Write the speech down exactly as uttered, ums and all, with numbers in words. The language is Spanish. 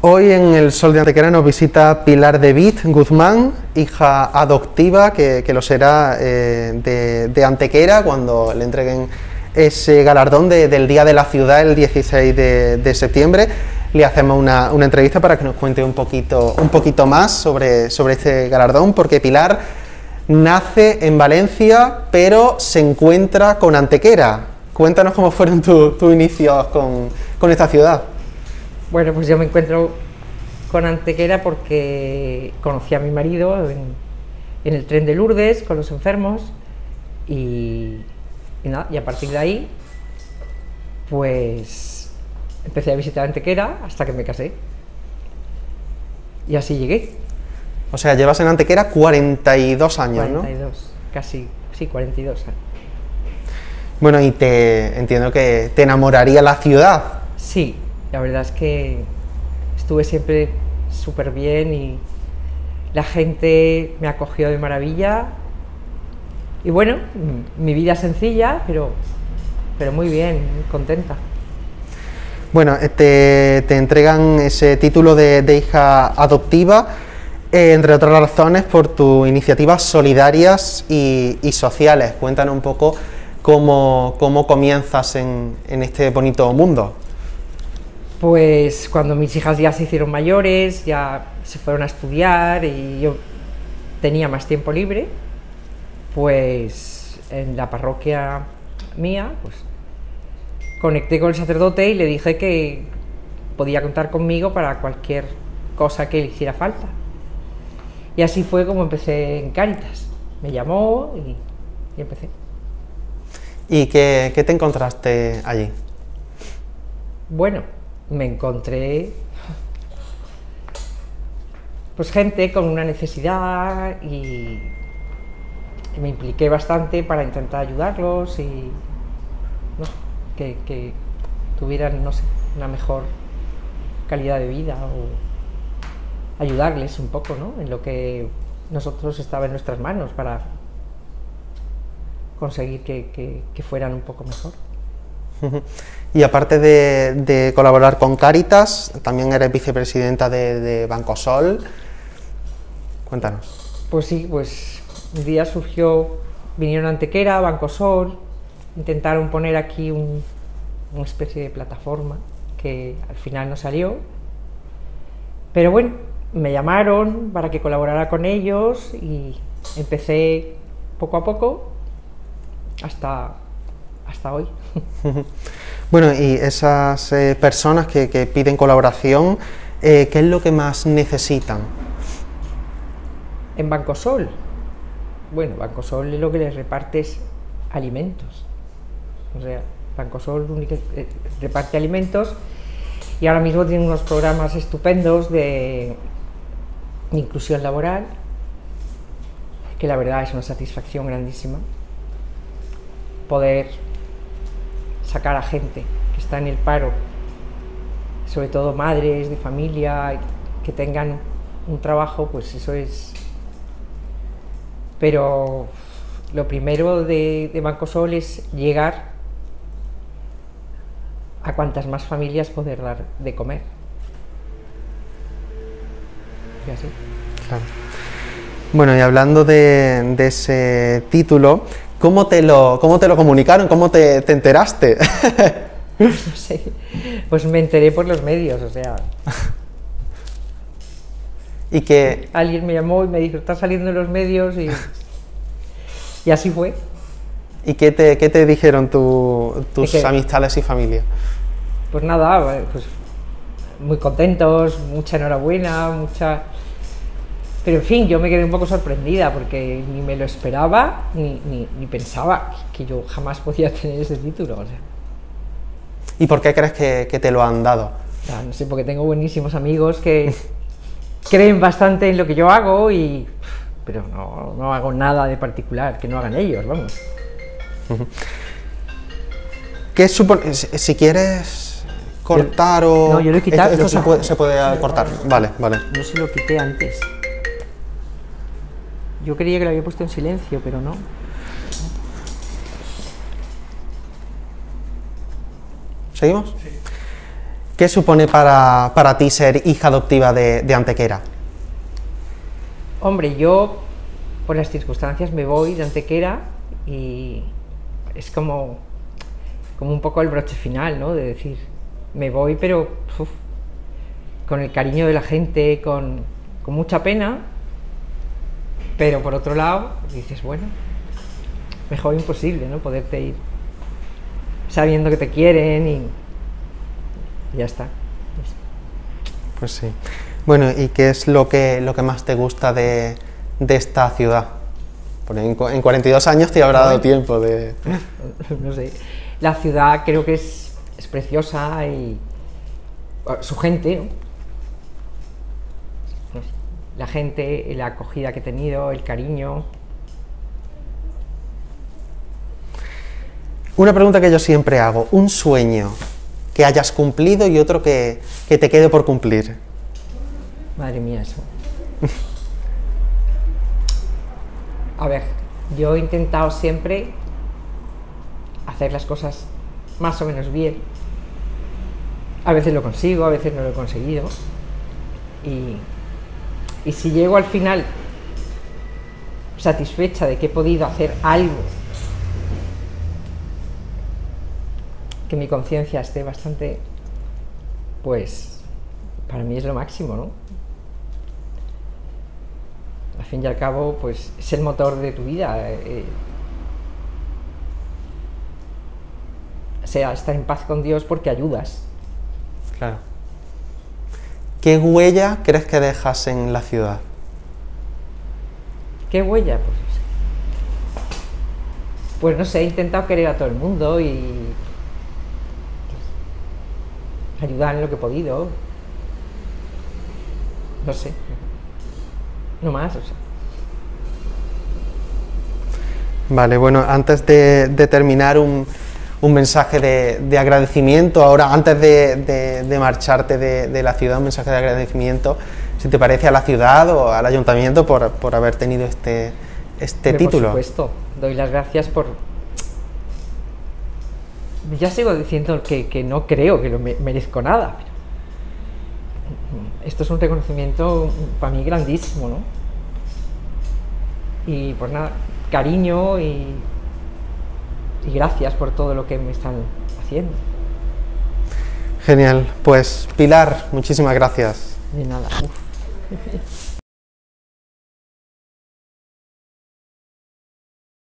Hoy en el Sol de Antequera nos visita Pilar David Guzmán, hija adoptiva, que, que lo será eh, de, de Antequera, cuando le entreguen ese galardón de, del Día de la Ciudad el dieciséis de septiembre. Le hacemos una, una entrevista para que nos cuente un poquito, un poquito más sobre, sobre este galardón, porque Pilar nace en Valencia, pero se encuentra con Antequera. Cuéntanos cómo fueron tus tu inicios con, con esta ciudad. Bueno, pues yo me encuentro con Antequera porque conocí a mi marido en, en el tren de Lourdes con los enfermos y, y nada, y a partir de ahí pues empecé a visitar Antequera hasta que me casé y así llegué. O sea, llevas en Antequera cuarenta y dos años, ¿no? cuarenta y dos, casi, sí, cuarenta y dos años. Bueno, y te entiendo que te enamoraría la ciudad. Sí, la verdad es que estuve siempre súper bien y la gente me acogió de maravilla. Y bueno, mi vida es sencilla, pero, pero muy bien, muy contenta. Bueno, te, te entregan ese título de, de hija adoptiva, eh, entre otras razones, por tus iniciativas solidarias y, y sociales. Cuéntanos un poco cómo, cómo comienzas en, en este bonito mundo. Pues cuando mis hijas ya se hicieron mayores, ya se fueron a estudiar y yo tenía más tiempo libre, pues en la parroquia mía, pues conecté con el sacerdote y le dije que podía contar conmigo para cualquier cosa que le hiciera falta. Y así fue como empecé en Cáritas. Me llamó y, y empecé. ¿Y qué, qué te encontraste allí? Bueno, me encontré pues gente con una necesidad y, y me impliqué bastante para intentar ayudarlos y no sé, que, que tuvieran, no sé, una mejor calidad de vida o ayudarles un poco, ¿no?, en lo que nosotros estaba en nuestras manos para conseguir que, que, que fueran un poco mejor. Y aparte de, de colaborar con Cáritas, también eres vicepresidenta de, de Bancosol. Cuéntanos. Pues sí, pues un día surgió, vinieron a Antequera, Bancosol, intentaron poner aquí un, una especie de plataforma que al final no salió, pero bueno, me llamaron para que colaborara con ellos y empecé poco a poco hasta, hasta hoy. Bueno, y esas eh, personas que, que piden colaboración, eh, ¿qué es lo que más necesitan? En Bancosol, bueno, Bancosol lo que les reparte es alimentos. O sea, Bancosol única, eh, reparte alimentos y ahora mismo tiene unos programas estupendos de, de inclusión laboral, que la verdad es una satisfacción grandísima poder sacar a gente que está en el paro, sobre todo madres de familia, que tengan un trabajo, pues eso es. Pero lo primero de, de Bancosol es llegar a cuantas más familias poder dar de comer. Y así. Claro. Bueno, y hablando de, de ese título, ¿cómo te lo, cómo te lo comunicaron? ¿Cómo te, te enteraste? Pues no sé, pues me enteré por los medios, o sea. Y que alguien me llamó y me dijo, está saliendo en los medios y, y así fue. ¿Y qué te, qué te dijeron tu, tus ¿De qué? amistades y familia? Pues nada, pues muy contentos, mucha enhorabuena, mucha... Pero en fin, yo me quedé un poco sorprendida porque ni me lo esperaba, ni, ni, ni pensaba que yo jamás podía tener ese título. O sea. ¿Y por qué crees que, que te lo han dado? No, no sé, porque tengo buenísimos amigos que creen bastante en lo que yo hago, y pero no, no hago nada de particular que no hagan ellos, vamos. ¿Qué supone? Si, si quieres cortar yo, o... No, yo lo he quitado. Esto, esto lo se puede, se puede cortar. Vale, vale. No se lo quité antes. Yo creía que lo había puesto en silencio, pero no. ¿Seguimos? Sí. ¿Qué supone para, para ti ser hija adoptiva de, de Antequera? Hombre, yo por las circunstancias me voy de Antequera y es como, como un poco el broche final, ¿no? De decir, me voy, pero uf, con el cariño de la gente, con, con mucha pena, pero por otro lado dices, bueno, mejor imposible, ¿no? Poderte ir sabiendo que te quieren y ya está. Pues sí. Bueno, ¿y qué es lo que, lo que más te gusta de, de esta ciudad? Porque en, en cuarenta y dos años te habrá dado tiempo de... No sé. La ciudad creo que es, es preciosa y su gente, ¿no? No sé. La gente, la acogida que he tenido, el cariño. Una pregunta que yo siempre hago, un sueño que hayas cumplido y otro que, que te quede por cumplir. Madre mía, eso. A ver, yo he intentado siempre hacer las cosas más o menos bien. A veces lo consigo, a veces no lo he conseguido. Y, y si llego al final satisfecha de que he podido hacer algo que mi conciencia esté bastante, pues para mí es lo máximo, ¿no? Al fin y al cabo, pues es el motor de tu vida. Eh, o sea, estar en paz con Dios porque ayudas. Claro. ¿Qué huella crees que dejas en la ciudad? ¿Qué huella? Pues no sé. Pues no sé, he intentado querer a todo el mundo y ayudar en lo que he podido. No sé. No más, o sea. Vale, bueno, antes de, de terminar un, un mensaje de, de agradecimiento, ahora antes de, de, de marcharte de, de la ciudad, un mensaje de agradecimiento, si te parece, a la ciudad o al ayuntamiento por, por haber tenido este, este Pero título. por supuesto, doy las gracias por... Ya sigo diciendo que, que no creo que lo me merezco nada, pero esto es un reconocimiento para mí grandísimo, ¿no? Y pues nada, cariño y, y gracias por todo lo que me están haciendo. Genial, pues Pilar, muchísimas gracias. De nada. Uf.